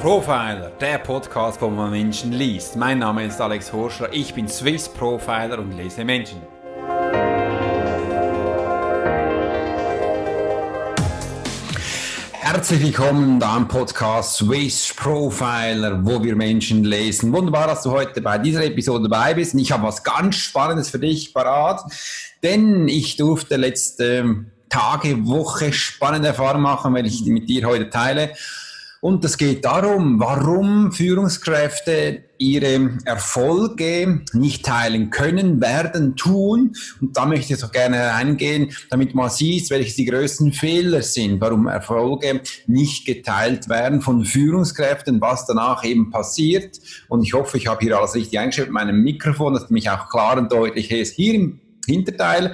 Profiler, der Podcast, wo man Menschen liest. Mein Name ist Alex Horschler, ich bin Swiss Profiler und lese Menschen. Herzlich willkommen da am Podcast Swiss Profiler, wo wir Menschen lesen. Wunderbar, dass du heute bei dieser Episode dabei bist. Und ich habe was ganz Spannendes für dich parat, denn ich durfte letzte Tage, Woche spannende Erfahrungen machen, wenn ich die mit dir heute teile. Und es geht darum, warum Führungskräfte ihre Erfolge nicht teilen können, werden, tun. Und da möchte ich so gerne reingehen, damit man sieht, welche die größten Fehler sind, warum Erfolge nicht geteilt werden von Führungskräften, was danach eben passiert. Und ich hoffe, ich habe hier alles richtig eingestellt mit meinem Mikrofon, dass du mich auch klar und deutlich hörst. Hier im Hinterteil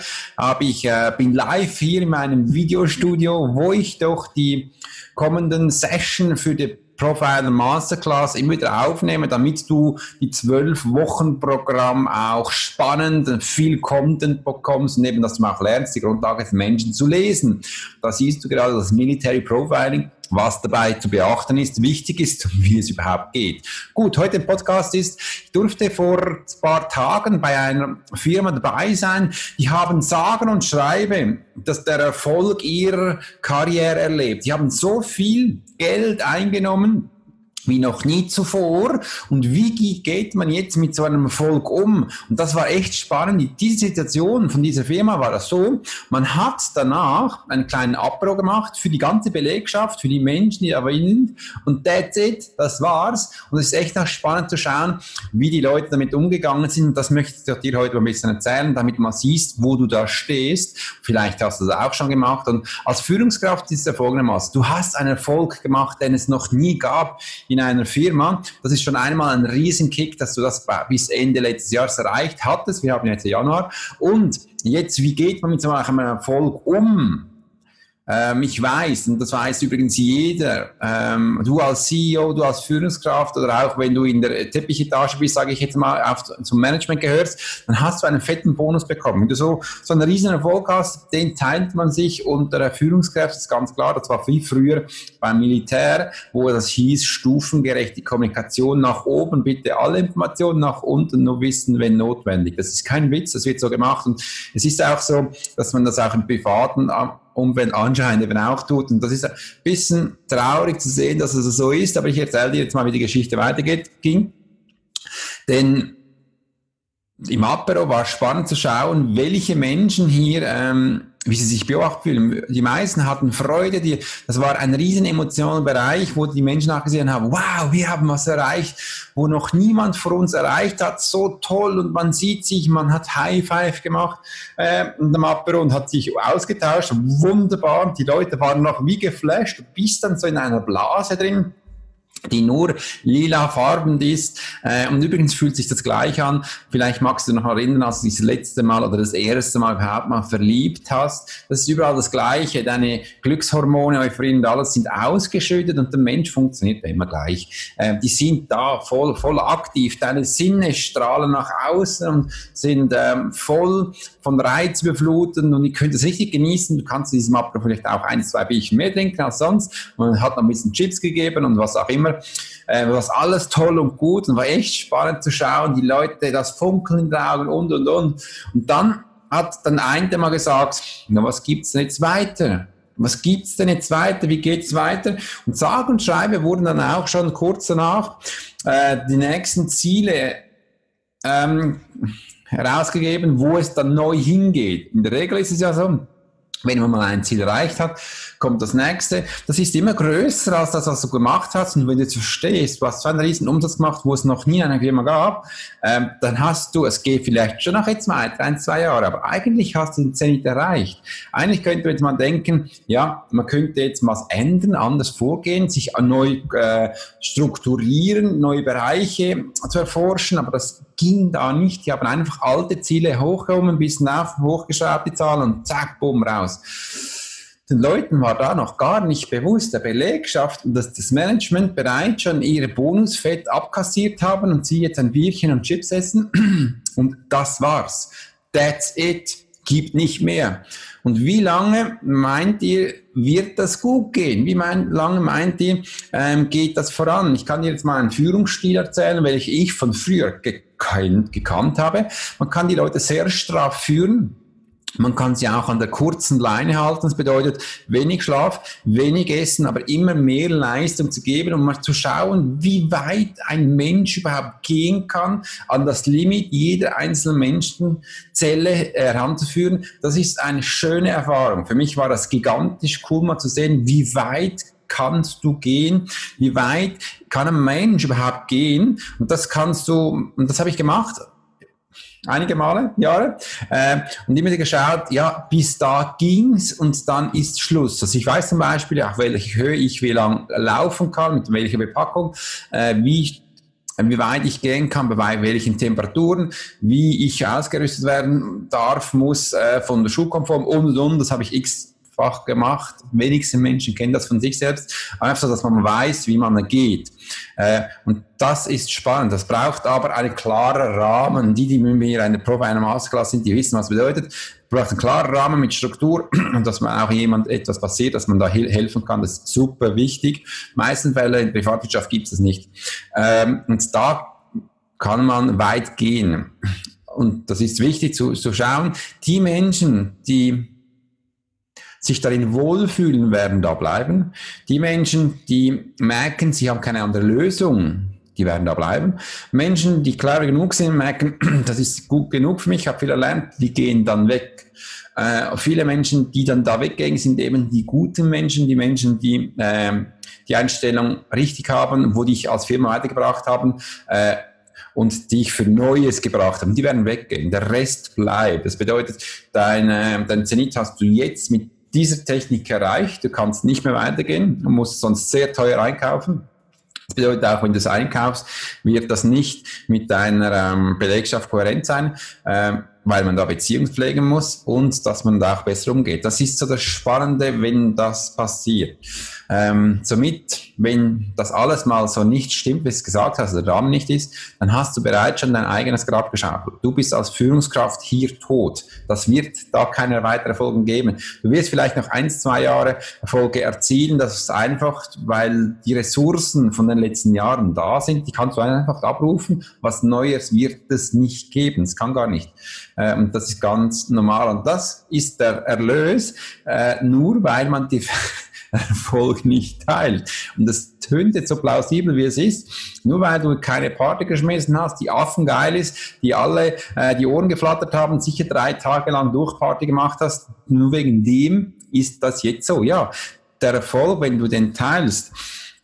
bin live hier in meinem Videostudio, wo ich doch die kommenden Session für die Profiler Masterclass immer wieder aufnehme, damit du die 12-Wochen-Programm auch spannend und viel Content bekommst und eben, dass du auch lernst, die Grundlage des Menschen zu lesen. Da siehst du gerade das Military Profiling, was dabei zu beachten ist, wichtig ist und wie es überhaupt geht. Gut, heute im Podcast ist, ich durfte vor ein paar Tagen bei einer Firma dabei sein, die haben sagen und schreiben, dass der Erfolg ihrer Karriere erlebt. Die haben so viel Geld eingenommen wie noch nie zuvor. Und wie geht man jetzt mit so einem Erfolg um? Und das war echt spannend. Diese Situation von dieser Firma war das so, man hat danach einen kleinen Apero gemacht für die ganze Belegschaft, für die Menschen, die da sind. Und that's it, das war's. Und es ist echt auch spannend zu schauen, wie die Leute damit umgegangen sind. Und das möchte ich dir heute ein bisschen erzählen, damit man siehst, wo du da stehst. Vielleicht hast du das auch schon gemacht. Und als Führungskraft ist es ja folgendermaßen. Du hast einen Erfolg gemacht, den es noch nie gab in einer Firma. Das ist schon einmal ein Riesenkick, dass du das bis Ende letztes Jahres erreicht hattest. Wir haben jetzt Januar. Und jetzt, wie geht man mit so einem Erfolg um? Ich weiß, und das weiß übrigens jeder, du als CEO, du als Führungskraft oder auch wenn du in der Teppichetage bist, sage ich jetzt mal, zum Management gehörst, dann hast du einen fetten Bonus bekommen. Wenn du so einen riesen Erfolg hast, den teilt man sich unter der Führungskraft, das ist ganz klar, das war viel früher beim Militär, wo das hieß, stufengerechte Kommunikation nach oben, bitte alle Informationen nach unten, nur wissen, wenn notwendig. Das ist kein Witz, das wird so gemacht und es ist auch so, dass man das auch im privaten Umfeld anscheinend eben auch tut. Und das ist ein bisschen traurig zu sehen, dass es so ist, aber ich erzähle dir jetzt mal, wie die Geschichte ging. Denn im Apero war spannend zu schauen, welche Menschen hier, wie sie sich beobachtet fühlen. Die meisten hatten Freude, das war ein riesen emotionaler Bereich, wo die Menschen nachgesehen haben, wow, wir haben was erreicht, wo noch niemand vor uns erreicht hat, so toll und man sieht sich, man hat High Five gemacht in dem Apero und hat sich ausgetauscht, wunderbar, die Leute waren noch wie geflasht, du bist dann so in einer Blase drin, die nur lila farben ist. Und übrigens fühlt sich das gleich an. Vielleicht magst du noch erinnern, als du dich das letzte Mal oder das erste Mal überhaupt mal verliebt hast. Das ist überall das Gleiche. Deine Glückshormone, Euphorin und alles sind ausgeschüttet und der Mensch funktioniert immer gleich. Die sind da voll aktiv. Deine Sinne strahlen nach außen und sind voll von Reiz beflutet und ihr könnt es richtig genießen. Du kannst in diesem Apero vielleicht auch 1-2 Bierchen mehr trinken als sonst. Man hat noch ein bisschen Chips gegeben und was auch immer. Was alles toll und gut und war echt spannend zu schauen, die Leute, das Funkeln in den Augen und. Und dann hat dann einer mal gesagt, na, was gibt's denn jetzt weiter? Was gibt's denn jetzt weiter? Wie geht's weiter? Und sage und schreibe wurden dann auch schon kurz danach die nächsten Ziele herausgegeben, wo es dann neu hingeht. In der Regel ist es ja so, wenn man mal ein Ziel erreicht hat, kommt das nächste. Das ist immer größer als das, was du gemacht hast. Und wenn du jetzt verstehst, du hast so einen riesen Umsatz gemacht, wo es noch nie eine Firma gab, dann hast du, es geht vielleicht schon noch jetzt mal 1-2 Jahre, aber eigentlich hast du den Zenit erreicht. Eigentlich könnte man jetzt mal denken, ja, man könnte jetzt was ändern, anders vorgehen, sich neu strukturieren, neue Bereiche zu erforschen, aber das ging da nicht. Die haben einfach alte Ziele hochgehoben, ein bisschen hochgeschraubt, die Zahlen, und zack, bumm, raus. Den Leuten war da noch gar nicht bewusst, der Belegschaft, dass das Management bereits schon ihre Bonusfett abkassiert haben und sie jetzt ein Bierchen und Chips essen. Und das war's. That's it. Gibt nicht mehr. Und wie lange meint ihr, wird das gut gehen? Lange meint ihr, geht das voran? Ich kann dir jetzt mal einen Führungsstil erzählen, welchen ich von früher gekannt habe. Man kann die Leute sehr straff führen. Man kann sie auch an der kurzen Leine halten. Das bedeutet wenig Schlaf, wenig Essen, aber immer mehr Leistung zu geben, um mal zu schauen, wie weit ein Mensch überhaupt gehen kann, an das Limit jeder einzelnen Menschenzelle heranzuführen. Das ist eine schöne Erfahrung. Für mich war das gigantisch cool, mal zu sehen, wie weit kannst du gehen? Wie weit kann ein Mensch überhaupt gehen? Und das habe ich gemacht. Einige Male, Jahre, und immer geschaut, ja, bis da ging's und dann ist Schluss. Also ich weiß zum Beispiel auch, welche Höhe ich wie lang laufen kann, mit welcher Bepackung, wie weit ich gehen kann, bei welchen Temperaturen, wie ich ausgerüstet werden darf, muss, von der Schulkonform und, das habe ich x-fach gemacht. Wenigste Menschen kennen das von sich selbst, einfach so, dass man weiß, wie man geht. Und das ist spannend. Das braucht aber einen klaren Rahmen. Die mit mir eine Probe einer Masterclass sind, die wissen, was bedeutet. Braucht einen klaren Rahmen mit Struktur und dass man auch jemand etwas passiert, dass man da helfen kann. Das ist super wichtig. In den meisten Fällen in der Privatwirtschaft gibt es das nicht. Und da kann man weit gehen. Und das ist wichtig zu schauen. Die Menschen, die sich darin wohlfühlen, werden da bleiben. Die Menschen, die merken, sie haben keine andere Lösung, die werden da bleiben. Menschen, die clever genug sind, merken, das ist gut genug für mich, ich habe viel erlernt, die gehen dann weg. Viele Menschen, die dann da weggehen, sind eben die guten Menschen, die Menschen, die die Einstellung richtig haben, wo die ich als Firma weitergebracht haben, und die ich für Neues gebracht habe, die werden weggehen. Der Rest bleibt. Das bedeutet, dein Zenit hast du jetzt mit dieser Technik erreicht. Du kannst nicht mehr weitergehen. Du musst sonst sehr teuer einkaufen. Das bedeutet auch, wenn du es einkaufst, wird das nicht mit deiner Belegschaft kohärent sein, weil man da Beziehungen pflegen muss und dass man da auch besser umgeht. Das ist so das Spannende, wenn das passiert. Somit, wenn das alles mal so nicht stimmt, wie es gesagt hast, der Rahmen nicht ist, dann hast du bereits schon dein eigenes Grab geschaufelt. Du bist als Führungskraft hier tot. Das wird da keine weiteren Erfolge geben. Du wirst vielleicht noch 1-2 Jahre Erfolge erzielen. Das ist einfach, weil die Ressourcen von den letzten Jahren da sind. Die kannst du einfach abrufen. Was Neues wird es nicht geben. Es kann gar nicht. Und das ist ganz normal. Und das ist der Erlös, nur weil man die Erfolg nicht teilt. Und das tönt jetzt so plausibel, wie es ist. Nur weil du keine Party geschmissen hast, die affengeil ist, die alle die Ohren geflattert haben, sicher 3 Tage lang Durchparty gemacht hast, nur wegen dem ist das jetzt so. Ja, der Erfolg, wenn du den teilst,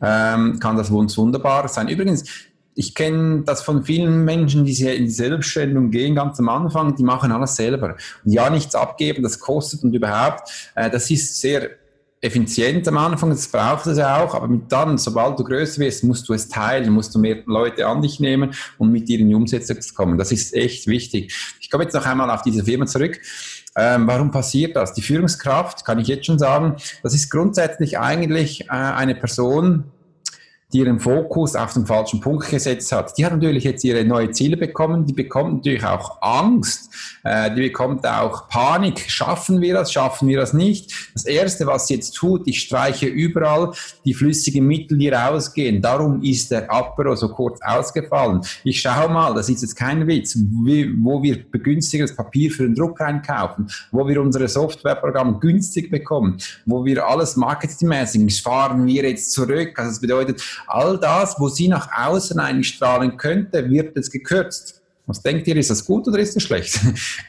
kann das wunderbar sein. Übrigens, ich kenne das von vielen Menschen, die in die Selbstständigung gehen, ganz am Anfang, die machen alles selber. Und ja, nichts abgeben, das kostet und überhaupt, das ist sehr effizient am Anfang, das braucht es ja auch, aber dann, sobald du größer wirst, musst du es teilen, musst du mehr Leute an dich nehmen und mit dir in die Umsetzung zu kommen. Das ist echt wichtig. Ich komme jetzt noch einmal auf diese Firma zurück. Warum passiert das? Die Führungskraft, kann ich jetzt schon sagen, das ist grundsätzlich eigentlich eine Person, die ihren Fokus auf den falschen Punkt gesetzt hat. Die hat natürlich jetzt ihre neue Ziele bekommen, die bekommt natürlich auch Angst, die bekommt auch Panik. Schaffen wir das nicht? Das Erste, was sie jetzt tut, ich streiche überall die flüssigen Mittel, die rausgehen. Darum ist der Apero so kurz ausgefallen. Ich schaue mal, das ist jetzt kein Witz, wo wir begünstigeres Papier für den Druck einkaufen, wo wir unsere Softwareprogramme günstig bekommen, wo wir alles marketingmäßig fahren wir jetzt zurück. Also das bedeutet, all das, wo sie nach außen eigentlich strahlen könnte, wird jetzt gekürzt. Was denkt ihr, ist das gut oder ist das schlecht?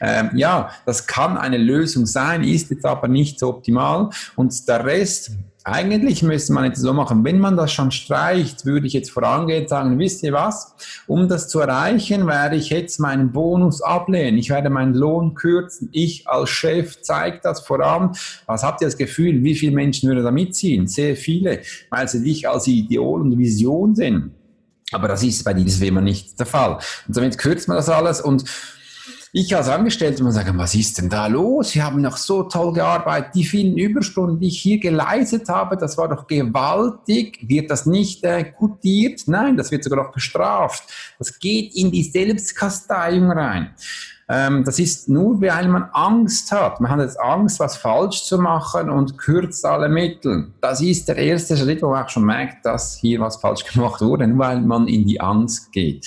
Ja, das kann eine Lösung sein, ist jetzt aber nicht so optimal. Und der Rest, eigentlich müsste man jetzt so machen, wenn man das schon streicht, würde ich jetzt vorangehen und sagen, wisst ihr was, um das zu erreichen, werde ich jetzt meinen Bonus ablehnen, ich werde meinen Lohn kürzen, ich als Chef zeige das voran. Was habt ihr das Gefühl, wie viele Menschen würden da mitziehen? Sehr viele, weil sie dich als Ideal und Vision sehen. Aber das ist bei dieser Firma nicht der Fall. Und somit kürzt man das alles und ich als Angestellter muss sagen, was ist denn da los? Sie haben noch so toll gearbeitet, die vielen Überstunden, die ich hier geleistet habe, das war doch gewaltig. Wird das nicht gutiert? Nein, das wird sogar noch bestraft. Das geht in die Selbstkasteiung rein. Das ist nur, weil man Angst hat. Man hat jetzt Angst, was falsch zu machen und kürzt alle Mittel. Das ist der erste Schritt, wo man auch schon merkt, dass hier was falsch gemacht wurde, nur weil man in die Angst geht.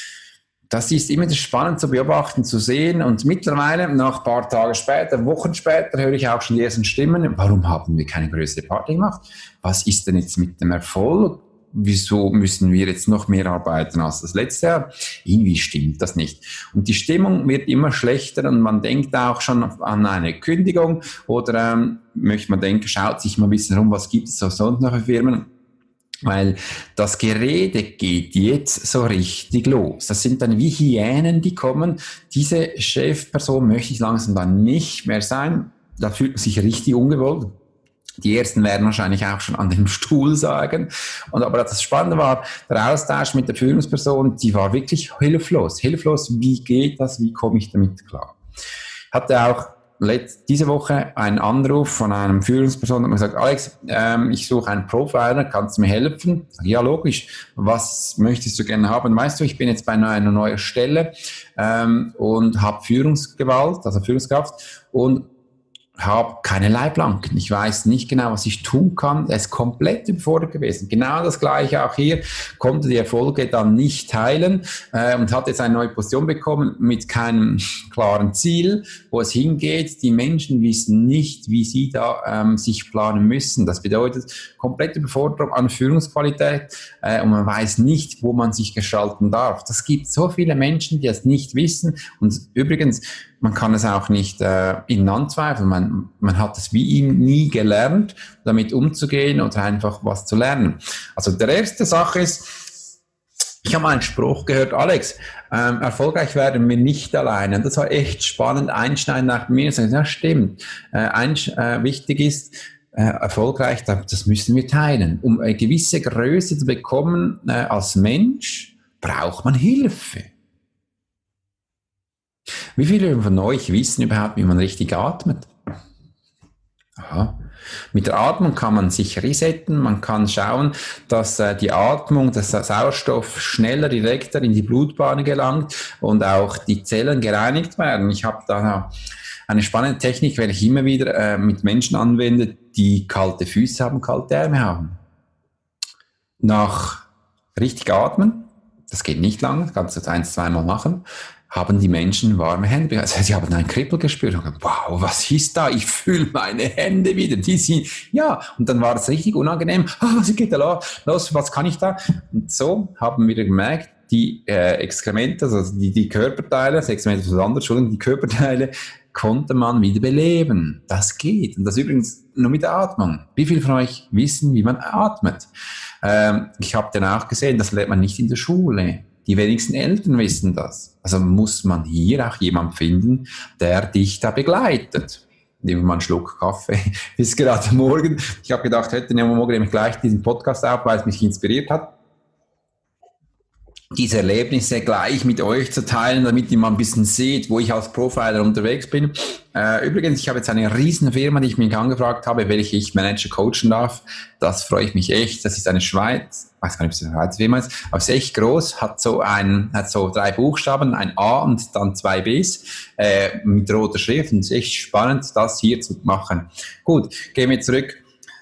Das ist immer spannend zu beobachten, zu sehen, und mittlerweile, nach ein paar Tagen später, Wochen später, höre ich auch schon die ersten Stimmen. Warum haben wir keine größere Party gemacht? Was ist denn jetzt mit dem Erfolg? Wieso müssen wir jetzt noch mehr arbeiten als das letzte Jahr? Irgendwie stimmt das nicht. Und die Stimmung wird immer schlechter und man denkt auch schon an eine Kündigung oder möchte man denken, schaut sich mal ein bisschen rum, was gibt es sonst noch für Firmen? Weil das Gerede geht jetzt so richtig los. Das sind dann wie Hyänen, die kommen. Diese Chefperson möchte ich langsam dann nicht mehr sein. Da fühlt man sich richtig ungewollt. Die ersten werden wahrscheinlich auch schon an dem Stuhl sagen. Aber das Spannende war, der Austausch mit der Führungsperson, die war wirklich hilflos. Hilflos, wie geht das, wie komme ich damit klar? Hatte auch diese Woche einen Anruf von einem Führungsperson, der hat mir gesagt, Alex, ich suche einen Profiler, kannst du mir helfen? Ja, logisch. Was möchtest du gerne haben? Weißt du, ich bin jetzt bei einer neuen Stelle und habe Führungsgewalt, also Führungskraft, und habe keine Leitplanken. Ich weiß nicht genau, was ich tun kann. Er ist komplett überfordert gewesen. Genau das Gleiche auch hier. Konnte die Erfolge dann nicht teilen und hat jetzt eine neue Position bekommen mit keinem klaren Ziel, wo es hingeht. Die Menschen wissen nicht, wie sie da sich planen müssen. Das bedeutet komplette Überforderung an Führungsqualität und man weiß nicht, wo man sich gestalten darf. Das gibt so viele Menschen, die es nicht wissen. Und übrigens, man kann es auch nicht ihnen anzweifeln. Man hat es wie ihm nie gelernt, damit umzugehen oder einfach was zu lernen. Also der erste Sache ist, ich habe mal einen Spruch gehört, Alex, erfolgreich werden wir nicht alleine. Das war echt spannend, einschneidend nach mir. Ja, stimmt. Wichtig ist, erfolgreich, das müssen wir teilen. Um eine gewisse Größe zu bekommen als Mensch, braucht man Hilfe. Wie viele von euch wissen überhaupt, wie man richtig atmet? Aha. Mit der Atmung kann man sich resetten, man kann schauen, dass die Atmung, dass der Sauerstoff schneller, direkter in die Blutbahn gelangt und auch die Zellen gereinigt werden. Ich habe da eine spannende Technik, welche ich immer wieder mit Menschen anwende, die kalte Füße haben, kalte Arme haben. Nach richtig atmen, das geht nicht lange, kannst du das 1-2 Mal machen, haben die Menschen warme Hände. Also sie haben ein Kribbel gespürt und gesagt, wow, was ist da? Ich fühle meine Hände wieder. Die sind, ja, und dann war es richtig unangenehm. Was geht da los? Was kann ich da? Und so haben wir gemerkt, die Exkremente, also die Körperteile, das Exkrement ist was anderes, Entschuldigung, die Körperteile konnte man wieder beleben. Das geht. Und das übrigens nur mit der Atmung. Wie viele von euch wissen, wie man atmet? Ich habe dann auch gesehen, das lernt man nicht in der Schule. Die wenigsten Eltern wissen das. Also muss man hier auch jemand finden, der dich da begleitet. Nehmen wir mal einen Schluck Kaffee. Bis gerade morgen. Ich habe gedacht, heute nehmen wir morgen gleich diesen Podcast auf, weil es mich inspiriert hat, diese Erlebnisse gleich mit euch zu teilen, damit ihr mal ein bisschen seht, wo ich als Profiler unterwegs bin. Übrigens, ich habe jetzt eine riesen Firma, die ich mich angefragt habe, welche ich Manager coachen darf. Das freue ich mich echt. Das ist eine Schweiz, ich weiß gar nicht, ob es eine Schweizer Firma ist, aber es ist echt groß, hat so 3 Buchstaben, ein A und dann 2 Bs mit roter Schrift. Und es ist echt spannend, das hier zu machen. Gut, gehen wir zurück.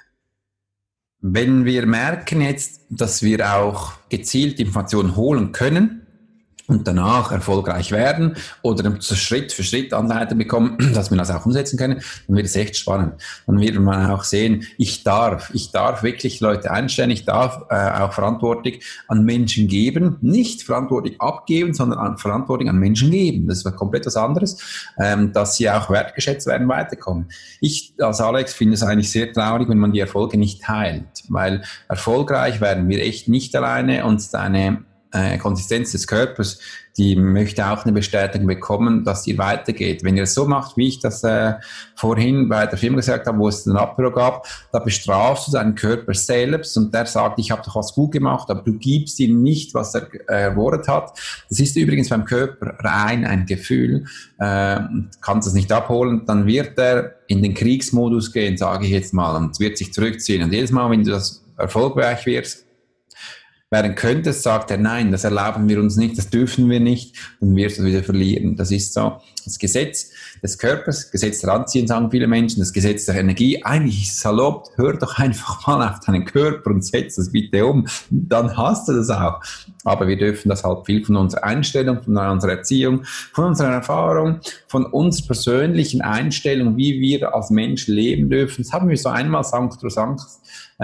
Wenn wir merken jetzt, dass wir auch gezielt Informationen holen können und danach erfolgreich werden oder Schritt für Schritt Anleitung bekommen, dass wir das auch umsetzen können, dann wird es echt spannend. Dann wird man auch sehen, ich darf wirklich Leute einstellen, ich darf auch Verantwortung an Menschen geben, nicht Verantwortung abgeben, sondern Verantwortung an Menschen geben. Das ist komplett was anderes, dass sie auch wertgeschätzt werden, weiterkommen. Ich als Alex finde es eigentlich sehr traurig, wenn man die Erfolge nicht teilt, weil erfolgreich werden wir echt nicht alleine und eine Konsistenz des Körpers, die möchte auch eine Bestätigung bekommen, dass ihr weitergeht. Wenn ihr es so macht, wie ich das vorhin bei der Firma gesagt habe, wo es einen Apero gab, da bestrafst du deinen Körper selbst und der sagt, ich habe doch was gut gemacht, aber du gibst ihm nicht, was er erworben hat. Das ist übrigens beim Körper rein ein Gefühl, kannst es nicht abholen, dann wird er in den Kriegsmodus gehen, sage ich jetzt mal, und wird sich zurückziehen. Und jedes Mal, wenn du das erfolgreich wirst, werden könntest, sagt er, nein, das erlauben wir uns nicht, das dürfen wir nicht, dann wirst du wieder verlieren. Das ist so das Gesetz des Körpers, Gesetz der Anziehung, sagen viele Menschen, das Gesetz der Energie. Eigentlich ist es salopp, hör doch einfach mal auf deinen Körper und setz das bitte um, dann hast du das auch. Aber wir dürfen das halt viel von unserer Einstellung, von unserer Erziehung, von unserer Erfahrung, von unserer persönlichen Einstellung, wie wir als Mensch leben dürfen. Das haben wir so einmal sanctrosanctus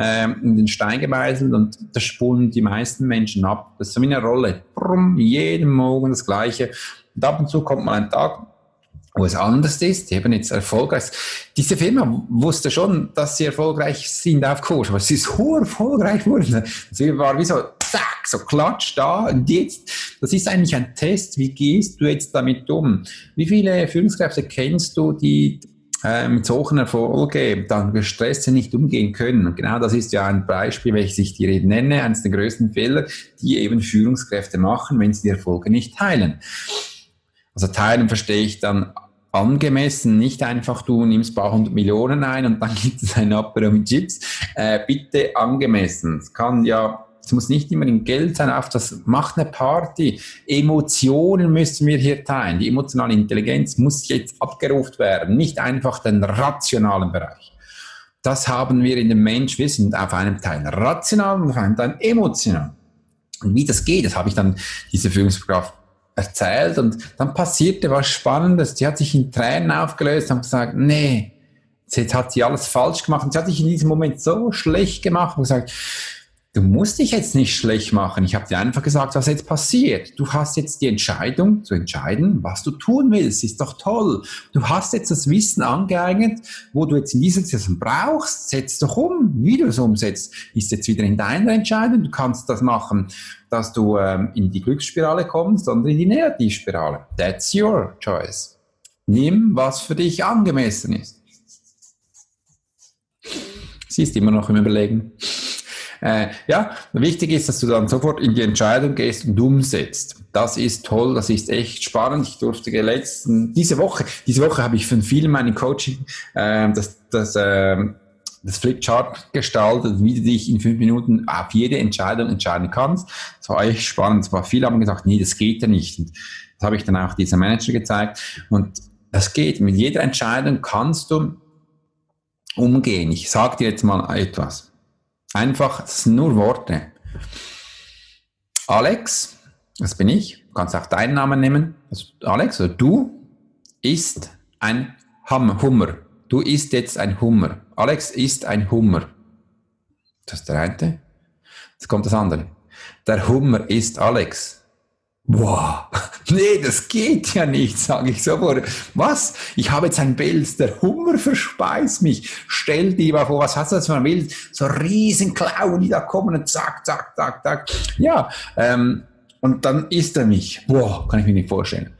in den Stein gemeißelt und das spulen die meisten Menschen ab. Das ist so wie eine Rolle. Brumm, jeden Morgen das Gleiche. Und ab und zu kommt mal ein Tag, wo es anders ist, eben jetzt erfolgreich. Diese Firma wusste schon, dass sie erfolgreich sind auf Kurs, aber sie ist hoch erfolgreich geworden. Sie war wie so, zack, so klatsch da. Und jetzt, das ist eigentlich ein Test, wie gehst du jetzt damit um? Wie viele Führungskräfte kennst du, die mit solchen Erfolgen dann gestresst nicht umgehen können? Und genau das ist ja ein Beispiel, welches ich dir eben nenne, eines der größten Fehler, die eben Führungskräfte machen, wenn sie die Erfolge nicht teilen. Also teilen verstehe ich dann angemessen, nicht einfach du nimmst ein paar 100 Millionen ein und dann gibt es ein Apero mit Chips. Bitte angemessen. Es muss nicht immer in Geld sein, auf das macht eine Party. Emotionen müssen wir hier teilen. Die emotionale Intelligenz muss jetzt abgerufen werden, nicht einfach den rationalen Bereich. Das haben wir in dem Mensch, wir sind auf einem Teil rational und auf einem Teil emotional. Und wie das geht, das habe ich dann diese Führungskraft erzählt und dann passierte was Spannendes. Die hat sich in Tränen aufgelöst und gesagt, nee, jetzt hat sie alles falsch gemacht und sie hat sich in diesem Moment so schlecht gemacht und gesagt, du musst dich jetzt nicht schlecht machen. Ich habe dir einfach gesagt, was jetzt passiert. Du hast jetzt die Entscheidung zu entscheiden, was du tun willst. Ist doch toll. Du hast jetzt das Wissen angeeignet, wo du jetzt in dieser Situation brauchst. Setz doch um. Wie du es umsetzt, ist jetzt wieder in deiner Entscheidung. Du kannst das machen, dass du in die Glücksspirale kommst, sondern in die Negativspirale. That's your choice. Nimm, was für dich angemessen ist. Sie ist immer noch im Überlegen. Wichtig ist, dass du dann sofort in die Entscheidung gehst und umsetzt. Das ist toll, das ist echt spannend. Ich durfte diese Woche habe ich von vielen meinen Coaching das Flipchart gestaltet, wie du dich in 5 Minuten auf jede Entscheidung entscheiden kannst. Das war echt spannend. Viele haben gesagt, nee, das geht ja nicht. Und das habe ich dann auch dieser Manager gezeigt. Und das geht. Mit jeder Entscheidung kannst du umgehen. Ich sage dir jetzt mal etwas. Einfach, es sind nur Worte. Alex, das bin ich, du kannst auch deinen Namen nehmen. Also Alex, oder du isst ein Hummer. Du isst jetzt ein Hummer. Alex isst ein Hummer. Das ist der eine. Jetzt kommt das andere. Der Hummer isst Alex. Wow, nee, das geht ja nicht, sage ich sofort. Was? Ich habe jetzt ein Bild, der Hummer verspeist mich. Stell dir mal vor, was hast du das für ein Bild? So riesen Klauen, die da kommen und zack, zack, zack, zack. Ja, und dann isst er mich. Wow, kann ich mir nicht vorstellen.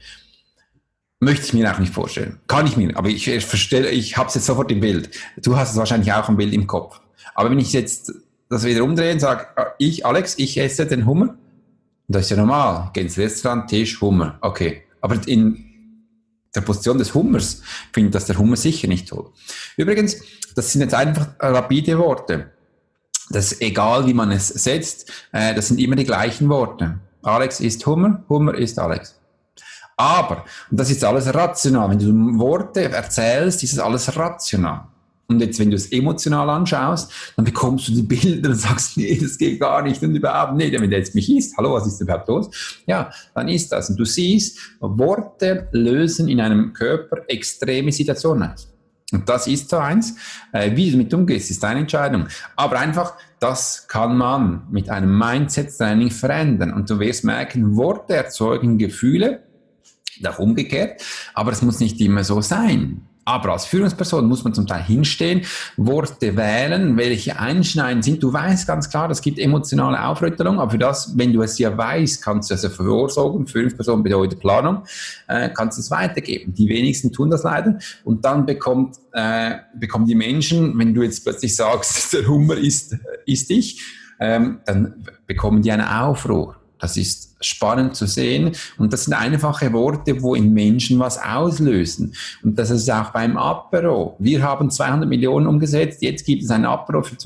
Möchte ich mir auch nicht vorstellen. Kann ich mir, aber ich habe es jetzt sofort im Bild. Du hast es wahrscheinlich auch im Bild im Kopf. Aber wenn ich jetzt das wieder umdrehe und sage, Alex, ich esse den Hummer, das ist ja normal. Geh ins Restaurant, Tisch, Hummer. Okay. Aber in der Position des Hummers findet das der Hummer sicher nicht toll. Übrigens, das sind jetzt einfach rapide Worte. Das ist egal, wie man es setzt. Das sind immer die gleichen Worte. Alex isst Hummer, Hummer isst Alex. Aber, und das ist alles rational. Wenn du Worte erzählst, ist das alles rational. Und jetzt, wenn du es emotional anschaust, dann bekommst du die Bilder und sagst, nee, das geht gar nicht und überhaupt nicht. Wenn der jetzt mich isst, hallo, was ist überhaupt los? Ja, dann ist das. Und du siehst, Worte lösen in einem Körper extreme Situationen aus. Und das ist so eins. Wie du damit umgehst, ist deine Entscheidung. Aber einfach, das kann man mit einem Mindset-Training verändern. Und du wirst merken, Worte erzeugen Gefühle, auch umgekehrt, aber es muss nicht immer so sein. Aber als Führungsperson muss man zum Teil hinstehen, Worte wählen, welche einschneiden sind. Du weißt ganz klar, es gibt emotionale Aufrüttelung, aber für das, wenn du es ja weißt, kannst du es ja vorsorgen. Führungsperson bedeutet Planung, kannst du es weitergeben. Die wenigsten tun das leider und dann bekommen die Menschen, wenn du jetzt plötzlich sagst, der Hummer ist ich, dann bekommen die einen Aufruhr. Das ist spannend zu sehen und das sind einfache Worte, wo in Menschen was auslösen. Und das ist auch beim Apero. Wir haben 200 Millionen umgesetzt, jetzt gibt es ein Apero für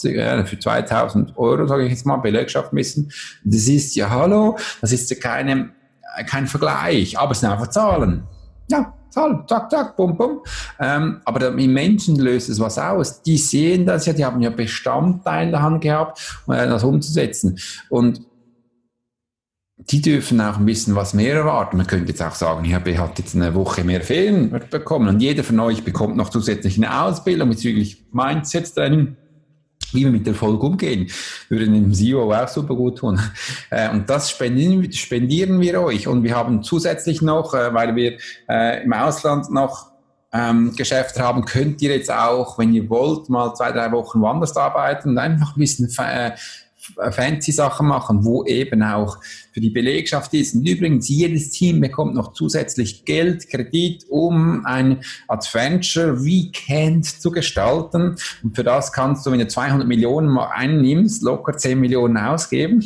2000 Euro, sage ich jetzt mal, Belegschaft messen. Das ist ja, hallo, das ist ja kein Vergleich, aber es sind einfach Zahlen. Ja, Zahlen, zack, zack, bum, bum. Aber im Menschen löst es was aus. Die sehen das ja, die haben ja Bestandteile in der Hand gehabt, das umzusetzen. Und die dürfen auch ein bisschen was mehr erwarten. Man könnte jetzt auch sagen, ich habe jetzt eine Woche mehr Ferien bekommen und jeder von euch bekommt noch zusätzlich eine Ausbildung bezüglich Mindset-Training, wie wir mit Erfolg umgehen. Würde dem CEO auch super gut tun. Und das spendieren wir euch. Und wir haben zusätzlich noch, weil wir im Ausland noch Geschäfte haben, könnt ihr jetzt auch, wenn ihr wollt, mal 2-3 Wochen woanders arbeiten und einfach ein bisschen fancy Sachen machen, wo eben auch für die Belegschaft ist. Und übrigens, jedes Team bekommt noch zusätzlich Geld, Kredit, um ein Adventure Weekend zu gestalten. Und für das kannst du, wenn du 200 Millionen mal einnimmst, locker 10 Millionen ausgeben.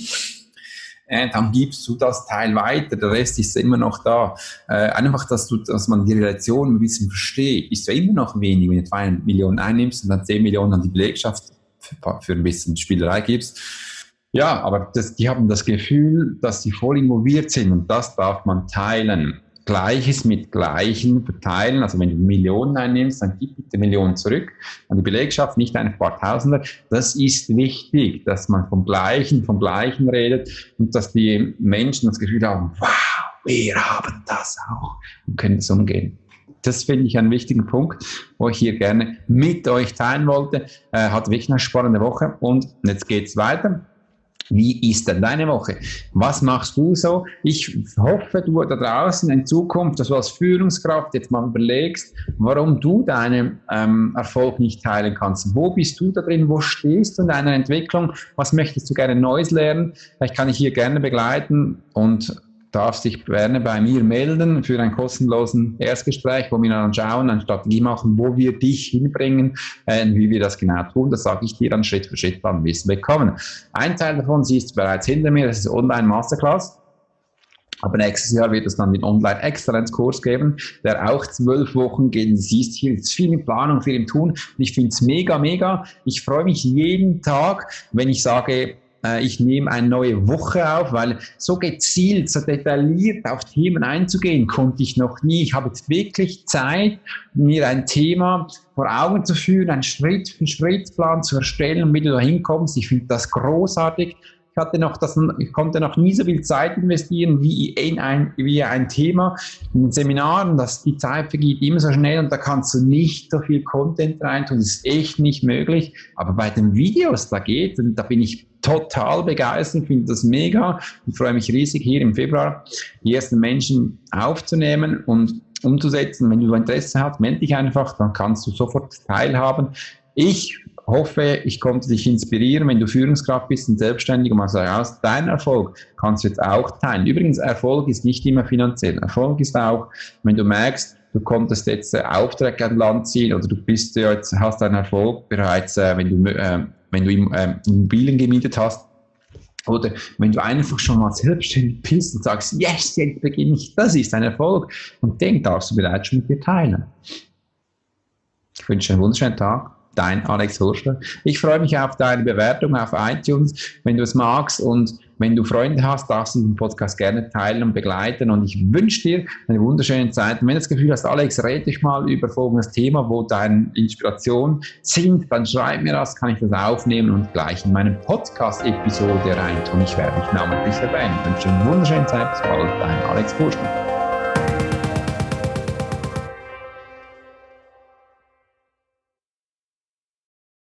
Dann gibst du das Teil weiter, der Rest ist immer noch da. Einfach, dass man die Relation ein bisschen versteht, ist ja immer noch wenig, wenn du 200 Millionen einnimmst und dann 10 Millionen an die Belegschaft für ein bisschen Spielerei gibst. Ja, aber die haben das Gefühl, dass sie voll involviert sind und das darf man teilen. Gleiches mit Gleichen verteilen. Also wenn du Millionen einnimmst, dann gib bitte Millionen zurück an die Belegschaft, nicht ein paar Tausender. Das ist wichtig, dass man vom Gleichen redet und dass die Menschen das Gefühl haben, wow, wir haben das auch und können es umgehen. Das finde ich einen wichtigen Punkt, wo ich hier gerne mit euch teilen wollte. Hat wirklich eine spannende Woche und jetzt geht's weiter. Wie ist denn deine Woche? Was machst du so? Ich hoffe, du da draußen in Zukunft, dass du als Führungskraft jetzt mal überlegst, warum du deinen Erfolg nicht teilen kannst. Wo bist du da drin? Wo stehst du in deiner Entwicklung? Was möchtest du gerne Neues lernen? Vielleicht kann ich hier gerne begleiten und darfst dich gerne bei mir melden für einen kostenlosen Erstgespräch, wo wir dann schauen, eine Strategie machen, wo wir dich hinbringen, wie wir das genau tun. Das sage ich dir dann Schritt für Schritt, dann wirst du bekommen. Ein Teil davon siehst du bereits hinter mir, das ist Online-Masterclass. Aber nächstes Jahr wird es dann den Online-Exzellenz-Kurs geben, der auch 12 Wochen geht. Du siehst hier jetzt viel in Planung, viel im Tun. Und ich finde es mega, mega. Ich freue mich jeden Tag, wenn ich sage, ich nehme eine neue Woche auf, weil so gezielt, so detailliert auf Themen einzugehen, konnte ich noch nie. Ich habe jetzt wirklich Zeit, mir ein Thema vor Augen zu führen, einen Schritt-für-Schritt-Plan zu erstellen, wie du da hinkommst. Ich finde das großartig. Ich konnte noch nie so viel Zeit investieren wie ein Thema. In den Seminaren, die Zeit vergeht immer so schnell und da kannst du nicht so viel Content reintun. Das ist echt nicht möglich. Aber bei den Videos, da geht, und da bin ich total begeistert, finde das mega und freue mich riesig, hier im Februar die ersten Menschen aufzunehmen und umzusetzen. Wenn du Interesse hast, melde dich einfach, dann kannst du sofort teilhaben. Ich hoffe, ich konnte dich inspirieren, wenn du Führungskraft bist und selbstständig und mal sagst, dein Erfolg kannst du jetzt auch teilen. Übrigens, Erfolg ist nicht immer finanziell. Erfolg ist auch, wenn du merkst, du konntest jetzt Aufträge an Land ziehen oder du bist jetzt, hast einen Erfolg bereits, wenn du Immobilien gemietet hast, oder wenn du einfach schon mal selbstständig bist und sagst, yes, jetzt beginne ich, das ist ein Erfolg und den darfst du bereits schon mit dir teilen. Ich wünsche dir einen wunderschönen Tag. Dein Alex Hurschler. Ich freue mich auf deine Bewertung auf iTunes, wenn du es magst und wenn du Freunde hast, darfst du den Podcast gerne teilen und begleiten und ich wünsche dir eine wunderschöne Zeit. Und wenn du das Gefühl hast, Alex, red dich mal über folgendes Thema, wo deine Inspiration sind, dann schreib mir das, kann ich das aufnehmen und gleich in meine Podcast-Episode reintun. Ich werde mich namentlich erwähnen. Ich wünsche dir eine wunderschöne Zeit. Bis bald, dein Alex Hurschler.